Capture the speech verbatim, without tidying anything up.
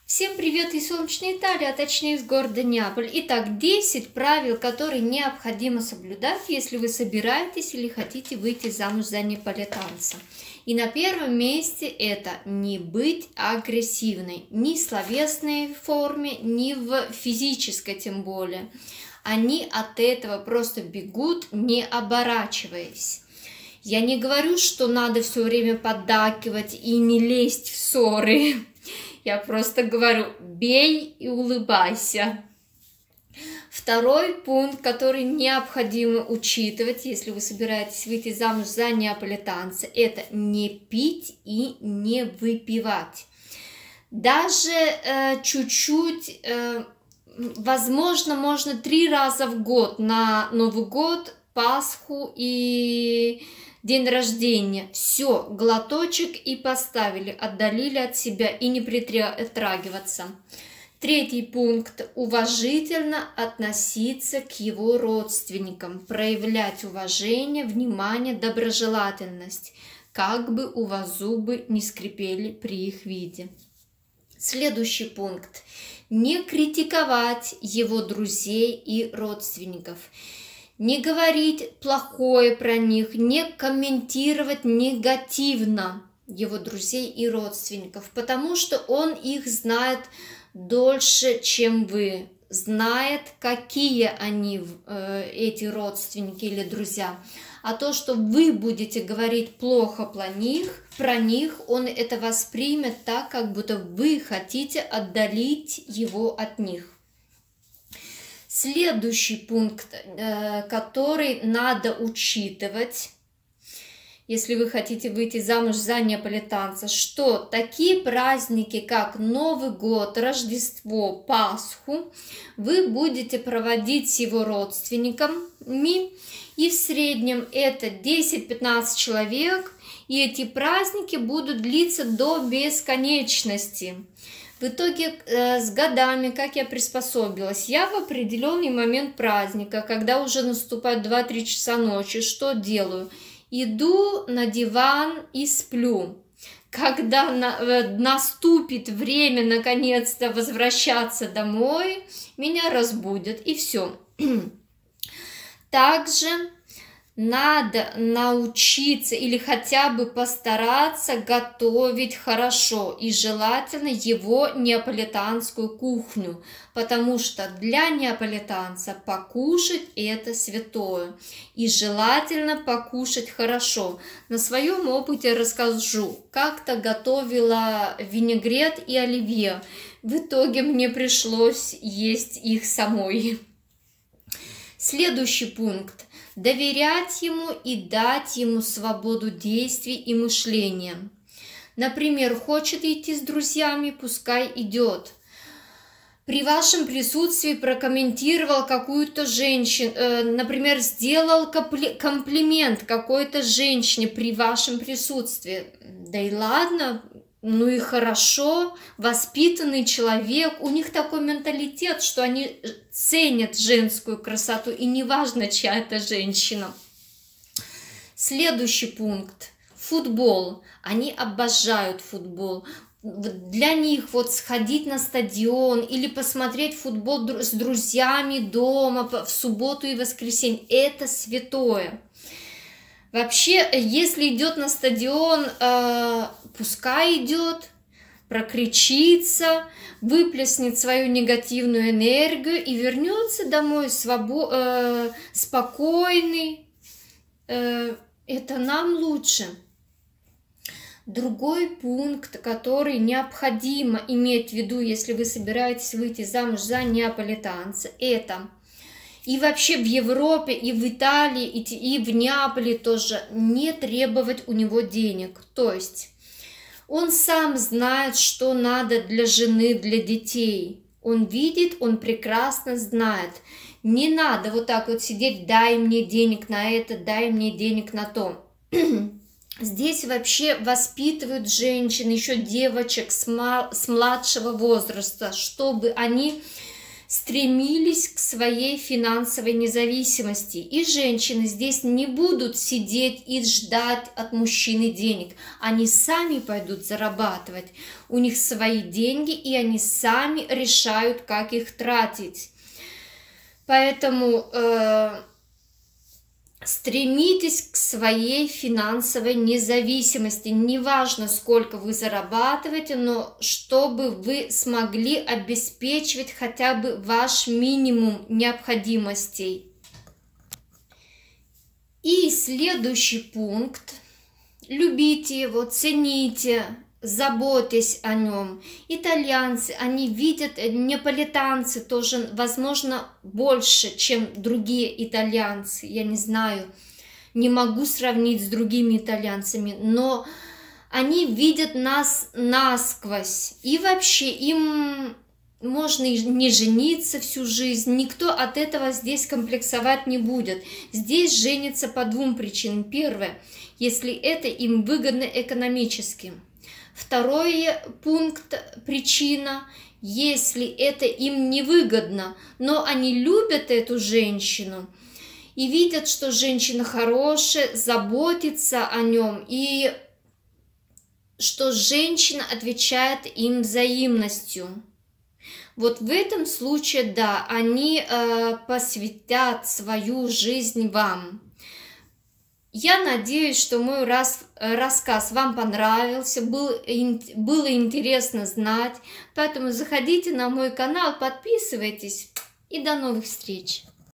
Всем привет из солнечной Италии, а точнее из города Неаполь. Итак, десять правил, которые необходимо соблюдать, если вы собираетесь или хотите выйти замуж за неаполитанца. И на первом месте это не быть агрессивной, ни в словесной форме, ни в физической тем более. Они от этого просто бегут, не оборачиваясь. Я не говорю, что надо все время поддакивать и не лезть в ссоры. Я просто говорю, бей и улыбайся. Второй пункт, который необходимо учитывать, если вы собираетесь выйти замуж за неаполитанца, это не пить и не выпивать. Даже э, чуть-чуть, э, возможно, можно три раза в год, на Новый год, Пасху и день рождения. Все, глоточек и поставили, отдалили от себя и не притрагиваться. Третий пункт. Уважительно относиться к его родственникам, проявлять уважение, внимание, доброжелательность, как бы у вас зубы не скрипели при их виде. Следующий пункт. Не критиковать его друзей и родственников. Не говорить плохое про них, не комментировать негативно его друзей и родственников, потому что он их знает дольше, чем вы, знает, какие они, эти родственники или друзья. А то, что вы будете говорить плохо про них, про них, он это воспримет так, как будто вы хотите отдалить его от них. Следующий пункт, который надо учитывать, если вы хотите выйти замуж за неаполитанца, что такие праздники, как Новый год, Рождество, Пасху, вы будете проводить с его родственниками, и в среднем это десять-пятнадцать человек, и эти праздники будут длиться до бесконечности. В итоге э, с годами, как я приспособилась, я в определенный момент праздника, когда уже наступает два-три часа ночи, что делаю? Иду на диван и сплю. Когда на, э, наступит время наконец-то возвращаться домой, меня разбудят, и все. Также надо научиться или хотя бы постараться готовить хорошо и желательно его неаполитанскую кухню, потому что для неаполитанца покушать это святое и желательно покушать хорошо. На своем опыте расскажу, как-то готовила винегрет и оливье, в итоге мне пришлось есть их самой. Следующий пункт. Доверять ему и дать ему свободу действий и мышления. Например, хочет идти с друзьями, пускай идет. При вашем присутствии прокомментировал какую-то женщину, э, например, сделал комплимент какой-то женщине при вашем присутствии. Да и ладно, ну и хорошо, воспитанный человек, у них такой менталитет, что они ценят женскую красоту, и неважно, чья это женщина. Следующий пункт. Футбол. Они обожают футбол. Для них вот сходить на стадион или посмотреть футбол с друзьями дома в субботу и воскресенье – это святое. Вообще, если идет на стадион, э, пускай идет, прокричится, выплеснет свою негативную энергию и вернется домой свобо э, спокойный. Э, это нам лучше. Другой пункт, который необходимо иметь в виду, если вы собираетесь выйти замуж за неаполитанца, это... И вообще в Европе, и в Италии, и в Неаполе тоже не требовать у него денег. То есть он сам знает, что надо для жены, для детей. Он видит, он прекрасно знает. Не надо вот так вот сидеть, дай мне денег на это, дай мне денег на то. Здесь вообще воспитывают женщин, еще девочек с младшего возраста, чтобы они стремились к своей финансовой независимости. И женщины здесь не будут сидеть и ждать от мужчины денег. Они сами пойдут зарабатывать. У них свои деньги, и они сами решают, как их тратить. Поэтому э, стремитесь к своей финансовой независимости. Неважно, сколько вы зарабатываете, но чтобы вы смогли обеспечивать хотя бы ваш минимум необходимостей. И следующий пункт. Любите его, цените, заботьтесь о нем. Итальянцы, они видят, неаполитанцы тоже, возможно, больше, чем другие итальянцы. Я не знаю, не могу сравнить с другими итальянцами, но они видят нас насквозь. И вообще им можно не жениться всю жизнь, никто от этого здесь комплексовать не будет. Здесь женятся по двум причинам. Первое, если это им выгодно экономически. Второй пункт, причина, если это им невыгодно, но они любят эту женщину и видят, что женщина хорошая, заботится о нем, и что женщина отвечает им взаимностью. Вот в этом случае, да, они э, посвятят свою жизнь вам. Я надеюсь, что мой раз, рассказ вам понравился, был, было интересно знать, поэтому заходите на мой канал, подписывайтесь и до новых встреч!